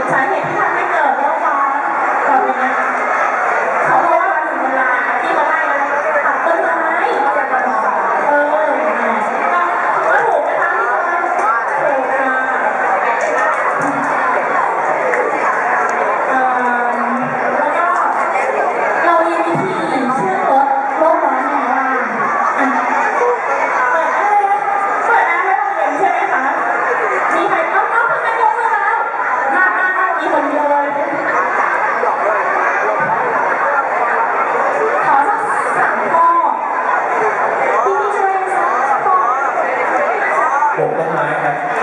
สาเหตุที่ทำให้เกิดโลกร้อนตอนนี้เพราะว่าถึงเวลาที่เขาไล่ตัดต้นไม้ก็ถูกนะคะที่เขาถูกค่ะแล้วก็เรามีวิธีช่วยลดโลกร้อนยังไงบ้างเปิดแอร์ให้เราเย็นใช่ไหมคะมีใครต้องทำให้ยกมือแล้วมีคนเดียวเลยขอสัก3 ข้อที่ช่วยสักข้อปลูกต้นไม้ครับ